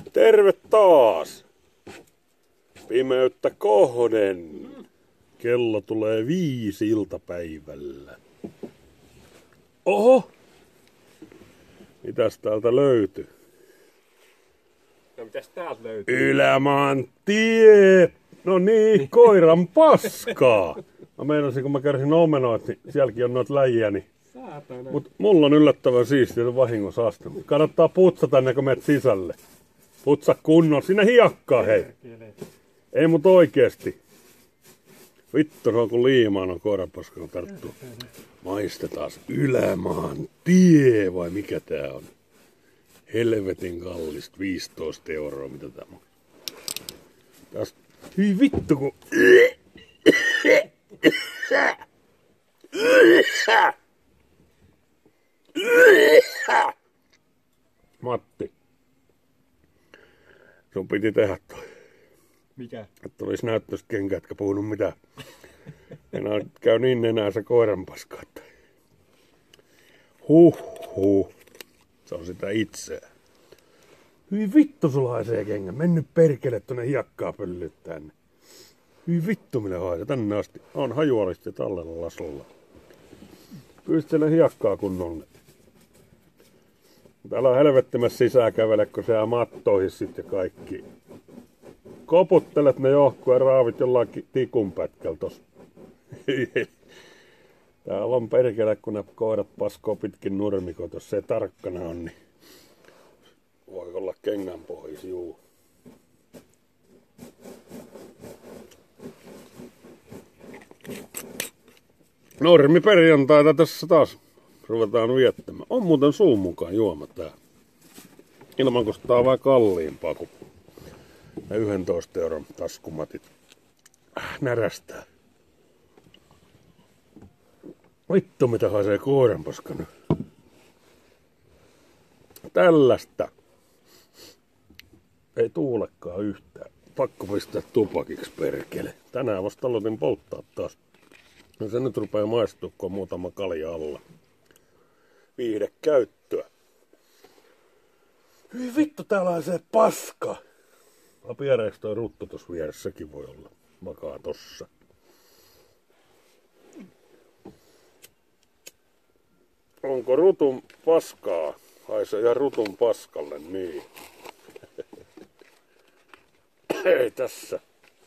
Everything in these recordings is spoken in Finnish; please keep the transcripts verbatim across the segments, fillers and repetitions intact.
Terve taas! Pimeyttä kohden. Kello tulee viisi iltapäivällä. Oho! Mitäs täältä löytyy? No mitäs täältä löytyy? Ylämaan tie! No niin, koiran paskaa! Mä meinasin, kun mä kärsin omenoit, niin sielläkin on noita läjiä, niin... Saatana. Mut mulla on yllättävän siistiä vahingossa aste. Kannattaa putsata ennen kuin menet sisälle. Putsa kunnon. Sinne hiekkaa, hei. Ei mut oikeesti. Vittu, se on kun liimaan on koirapaska, kun tarttuu. Maistetaan Ylämaan tie, vai mikä tää on? Helvetin kallista, viisitoista euroa, mitä tää on. Tästä, hyi vittu kun... Matti. Sun piti tehdä toi. Mikä? Että olisi näyttöistä kenkä, etkä puhunut mitään. Enää käy niin enää se koiran paskaa. Huh huh. Se on sitä itseä. Hyi vittu sulla haisee kengä. Mennyt perkele tonne hiekkaa pöllyt tänne. Hyi vittu minä haisee tänne asti. On hajualisti tallella lasolla. Pystele hiekkaa kunnolle. Täällä on helvettimässä sisään kävele, kun se mattoihin sitten kaikki. Koputtelet ne johkua ja raavit jollain tikun pätkällä tossa. Täällä on perkele, kun ne koirat paskoo pitkin nurmikot, jos se tarkkana on, niin voi olla kengän pohjissa, juu. Normi perjantaita tässä taas ruvetaan viettämään. On muuten suun mukaan juoma tää. Ilman kostaa vähän kalliimpaa kuin ne yksitoista euron taskumatit. Äh, närästää. Vittu mitä haisee koiranpaska nyt. Tällaista. Ei tuulekaan yhtään. Pakko pistää tupakiksi perkele. Tänään vasta aloitin polttaa taas. No se nyt rupeaa maistua, kun on muutama kalja alla. Viihde käyttöä. Hyi vittu, täällä on se paska. Lapiereeks toi ruttu tossa vieressäkin voi olla. Makaa tossa. Onko rutun paskaa? Haisee ihan rutun paskalle, niin. Ei tässä.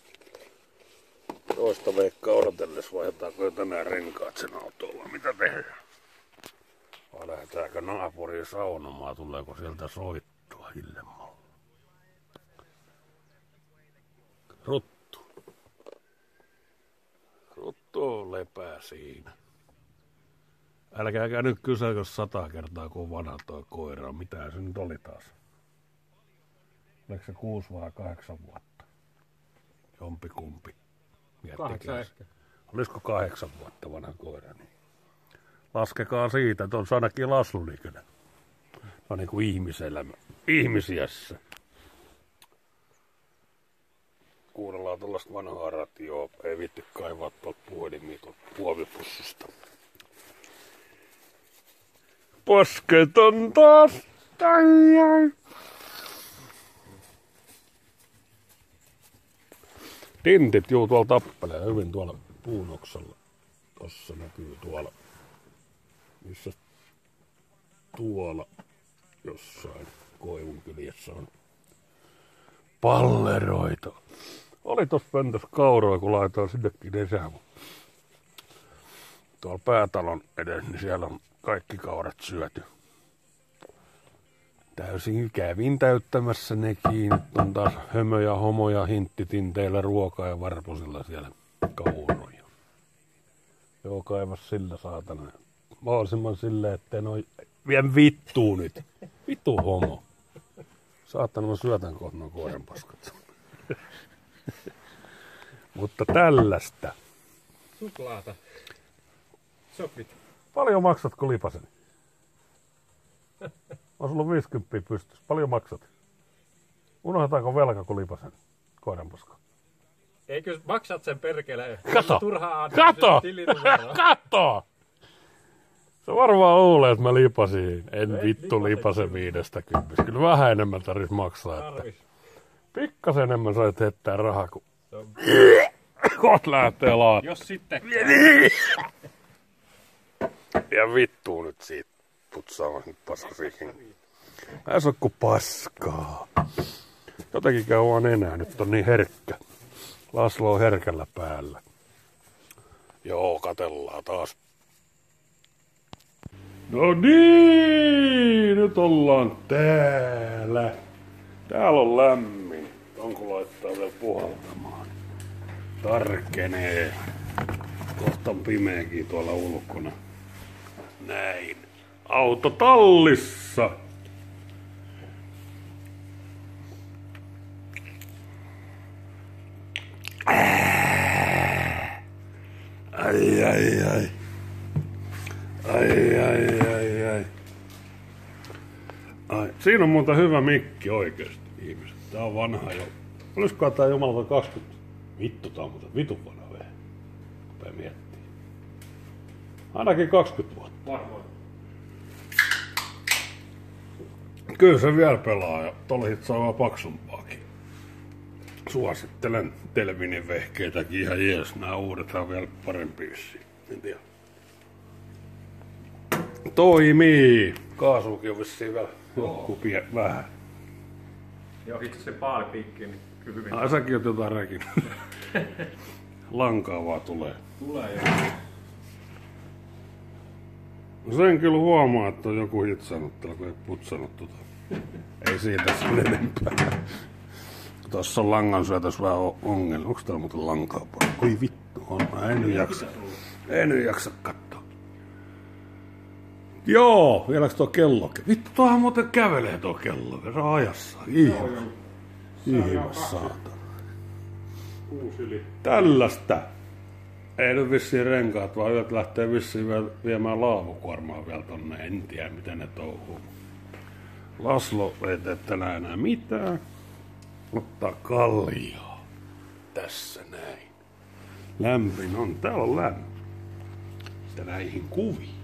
Toista veikkaa odotelles, vaihdetaanko jo tänään renkaat sen autolla. Mitä tehdään? Vai lähdetäänkö naapuriin saunomaan? Tuleeko sieltä soittua Hillemalla? Ruttu. Ruttu lepää siinä. Älkääkä nyt kyselkö sata kertaa, kun vanha toi koira. Mitä se nyt oli taas? Oliko se kuusi vai kahdeksan vuotta? Jompikumpi. Kahdeksan ehkä. Olisiko kahdeksan vuotta vanha koira? Niin. Laskekaa siitä, että on se ainakin laslulikönen. No niin kuin ihmiselämä. Ihmisiässä. Kuunnellaan tuollaista vanhaa ratioa. Ei viitti kaivaa tuolta puhelimia tuolta puovipussusta. Posket on taas täyjäin. Tintit juu tuolla tappelee hyvin tuolla puunoksalla. Tossa näkyy tuolla. Missä tuolla jossain koivun kyljessä on palleroita. Oli tossa pöntössä kauroja, kun laitoin sinnekin esään. Tuolla päätalon edessä, niin siellä on kaikki kaurat syöty. Täysin kävin täyttämässä nekin. Nyt on taas hömö ja homo ja hinttitinteillä ruokaa ja varpusilla siellä kauroja. Joo, kaivas sillä saatana. Mahdollisimman silleen, ettei noi vien vittuu nyt. Vittu homo. Saatana mä syötän kohta noin koiranpaskat. Mutta tällaista. Suklaata. Sopit. Paljon maksatko lipaseni? On sulla viisikymmentä pystyssä. Paljon maksat? Unohdetaanko velka kun lipasen koiranpaska? Eikö maksat sen perkele? Kato! Turhaa Kato! Kato! Se varmaan luulee, että mä lipasin. En vittu lipase viidestä kympistä. Kyllä vähän enemmän tarvis maksaa. Että pikkasen enemmän sait heittää rahaa, kun kot lähtee laat. Jos sitten. Ja vittuu nyt siitä putsaamaan nyt paskasikin. Ei se oo ku paskaa. Jotenkin käy vaan enää, nyt on niin herkkä. Laslo on herkällä päällä. Joo, katellaan taas. No niin, nyt ollaan täällä. Täällä on lämmin. Onko laittaa vielä puhaltamaan? Tarkenee. Kohta on pimeäkin tuolla ulkona. Näin. Autotallissa. Ai ai ai. Ai ai ai ai. Ai. Siinä on monta hyvä mikki oikeesti ihmiset. Tää on vanha jo. Olisikohan tää jumalata kaksikymmentä? Vittu, tää on muuten vitun vanha vehje. Rupee miettiä. Ainakin kaksikymmentä vuotta. Varmaan. Kyllä se vielä pelaa ja tolhit saa vaan paksumpaakin. Suosittelen Telvinin vehkeitäkin ihan jees. Nää uudethan on vielä parempi vissiin. En tiedä. Toimii! Kaasuukin on vissiin vielä joku pie vähän. Joo, itse se paalipiikki, niin kyllä hyvin. Ai säkin oot jotain räkin. Lankaa vaan tulee. Tulee jo. No sen kyllä huomaa, että on joku hitsannut täällä, kun ei putsannut tota. Ei siitä sen enempää. Tuossa on langan syötös vähän ongelma. Onks täällä muuten lankaa paljon? Oi vittu, on. Mä en nyt jaksa. En nyt jaksa katsoa. Joo, vieläks tuo kello? Vittu, tuohan muuten kävelee tuo kello. Se on ajassa. Ihme. Ihme saatana. Tällaista. Ei nyt vissiin renkaat, vaan yöt lähtee vissiin viemään laavukuormaa vielä tonne. En tiedä, miten ne touhuu. Laslo ei tee tänään enää mitään. Ottaa kaljaa. Tässä näin. Lämpin on. Täällä on lämmin. Sitten näihin kuviin.